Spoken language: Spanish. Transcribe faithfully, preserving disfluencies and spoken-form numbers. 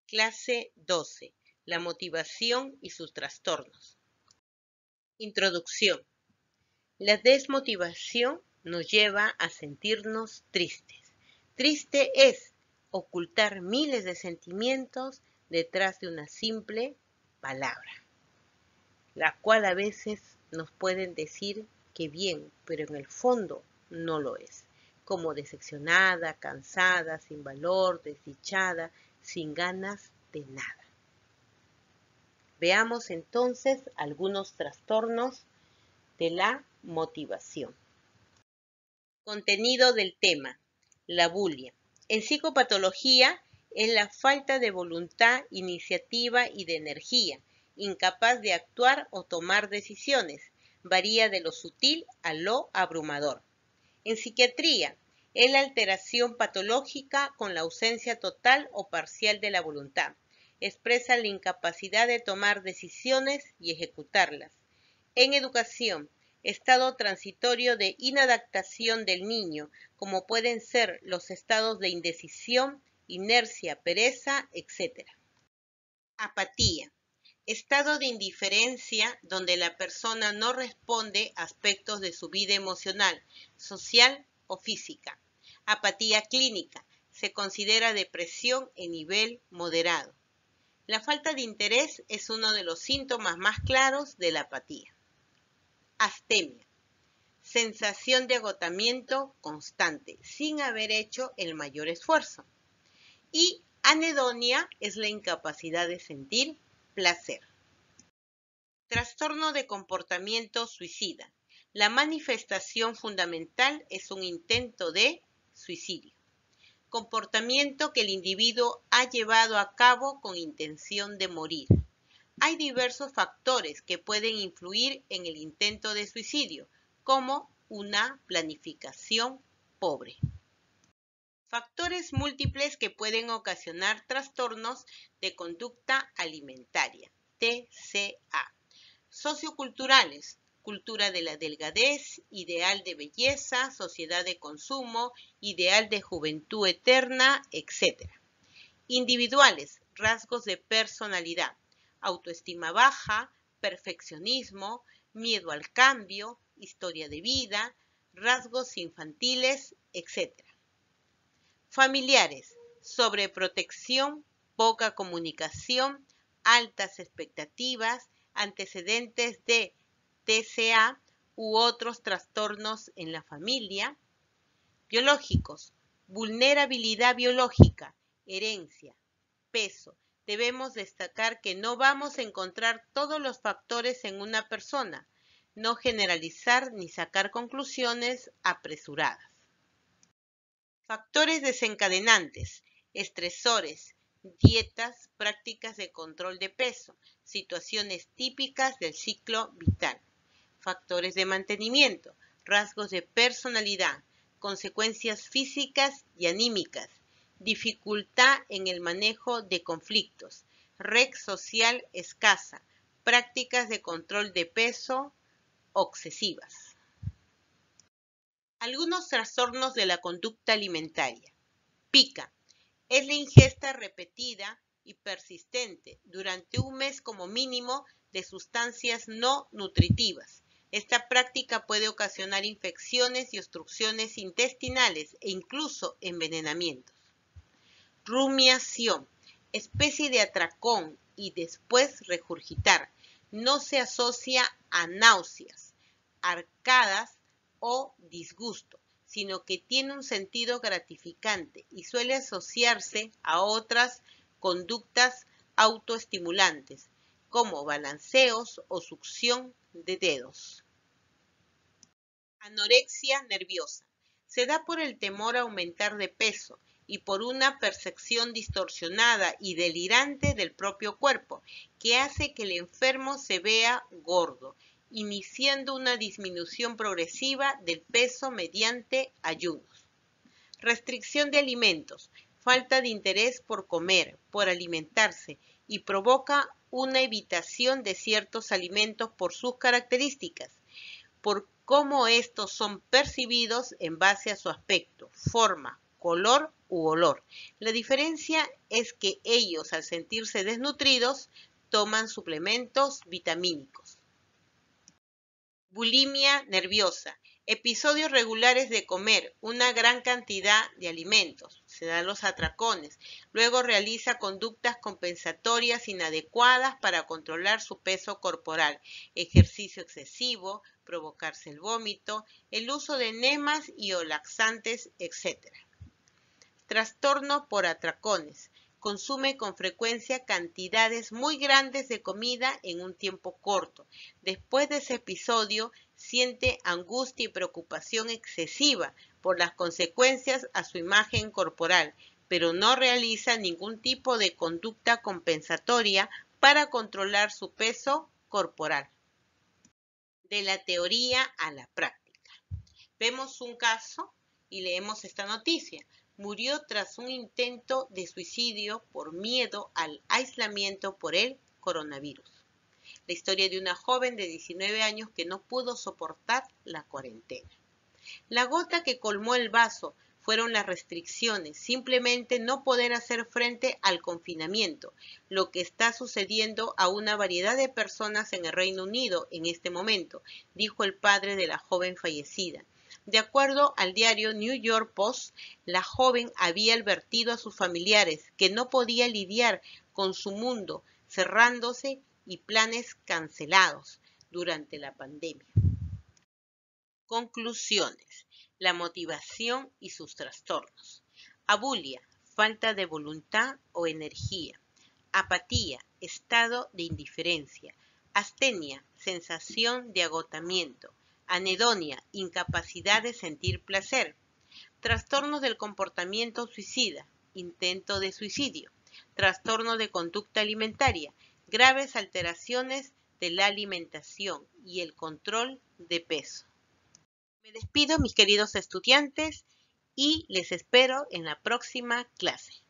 Clase doce. La motivación y sus trastornos. Introducción. La desmotivación nos lleva a sentirnos tristes. Triste es ocultar miles de sentimientos detrás de una simple palabra, la cual a veces nos pueden decir que bien, pero en el fondo no lo es, como decepcionada, cansada, sin valor, desdichada, sin ganas de nada. Veamos entonces algunos trastornos de la motivación. Contenido del tema: la bulia. En psicopatología es la falta de voluntad, iniciativa y de energía, incapaz de actuar o tomar decisiones. Varía de lo sutil a lo abrumador. En psiquiatría es la alteración patológica con la ausencia total o parcial de la voluntad. Expresa la incapacidad de tomar decisiones y ejecutarlas. En educación, estado transitorio de inadaptación del niño, como pueden ser los estados de indecisión, inercia, pereza, etcétera. Apatía. Estado de indiferencia donde la persona no responde a aspectos de su vida emocional, social o física. Apatía clínica. Se considera depresión en nivel moderado. La falta de interés es uno de los síntomas más claros de la apatía. Astemia. Sensación de agotamiento constante, sin haber hecho el mayor esfuerzo. Y anedonia es la incapacidad de sentir placer. Trastorno de comportamiento suicida. La manifestación fundamental es un intento de suicidio. Comportamiento que el individuo ha llevado a cabo con intención de morir. Hay diversos factores que pueden influir en el intento de suicidio, como una planificación pobre. Factores múltiples que pueden ocasionar trastornos de conducta alimentaria, T C A. Socioculturales, cultura de la delgadez, ideal de belleza, sociedad de consumo, ideal de juventud eterna, etcétera. Individuales, rasgos de personalidad, autoestima baja, perfeccionismo, miedo al cambio, historia de vida, rasgos infantiles, etcétera. Familiares, sobreprotección, poca comunicación, altas expectativas, antecedentes de T C A u otros trastornos en la familia. Biológicos, vulnerabilidad biológica, herencia, peso. Debemos destacar que no vamos a encontrar todos los factores en una persona, no generalizar ni sacar conclusiones apresuradas. Factores desencadenantes, estresores, dietas, prácticas de control de peso, situaciones típicas del ciclo vital. Factores de mantenimiento, rasgos de personalidad, consecuencias físicas y anímicas, dificultad en el manejo de conflictos, red social escasa, prácticas de control de peso obsesivas. Algunos trastornos de la conducta alimentaria. Pica. Es la ingesta repetida y persistente durante un mes como mínimo de sustancias no nutritivas. Esta práctica puede ocasionar infecciones y obstrucciones intestinales e incluso envenenamientos. Rumiación. Especie de atracón y después regurgitar. No se asocia a náuseas, arcadas o disgusto, sino que tiene un sentido gratificante y suele asociarse a otras conductas autoestimulantes, como balanceos o succión de dedos. Anorexia nerviosa. Se da por el temor a aumentar de peso y por una percepción distorsionada y delirante del propio cuerpo, que hace que el enfermo se vea gordo, iniciando una disminución progresiva del peso mediante ayunos. Restricción de alimentos, falta de interés por comer, por alimentarse, y provoca una evitación de ciertos alimentos por sus características, por cómo estos son percibidos en base a su aspecto, forma, color u olor. La diferencia es que ellos, al sentirse desnutridos, toman suplementos vitamínicos. Bulimia nerviosa. Episodios regulares de comer una gran cantidad de alimentos. Se dan los atracones. Luego realiza conductas compensatorias inadecuadas para controlar su peso corporal. Ejercicio excesivo, provocarse el vómito, el uso de enemas y o laxantes, etcétera. Trastorno por atracones. Consume con frecuencia cantidades muy grandes de comida en un tiempo corto. Después de ese episodio, siente angustia y preocupación excesiva por las consecuencias a su imagen corporal, pero no realiza ningún tipo de conducta compensatoria para controlar su peso corporal. De la teoría a la práctica. Vemos un caso y leemos esta noticia. Murió tras un intento de suicidio por miedo al aislamiento por el coronavirus. La historia de una joven de diecinueve años que no pudo soportar la cuarentena. La gota que colmó el vaso fueron las restricciones, simplemente no poder hacer frente al confinamiento, lo que está sucediendo a una variedad de personas en el Reino Unido en este momento, dijo el padre de la joven fallecida. De acuerdo al diario New York Post, la joven había advertido a sus familiares que no podía lidiar con su mundo cerrándose y planes cancelados durante la pandemia. Conclusiones. La motivación y sus trastornos. Abulia, falta de voluntad o energía. Apatía, estado de indiferencia. Astenia, sensación de agotamiento. Anedonia, incapacidad de sentir placer. Trastornos del comportamiento suicida, intento de suicidio. Trastorno de conducta alimentaria, graves alteraciones de la alimentación y el control de peso. Me despido, mis queridos estudiantes, y les espero en la próxima clase.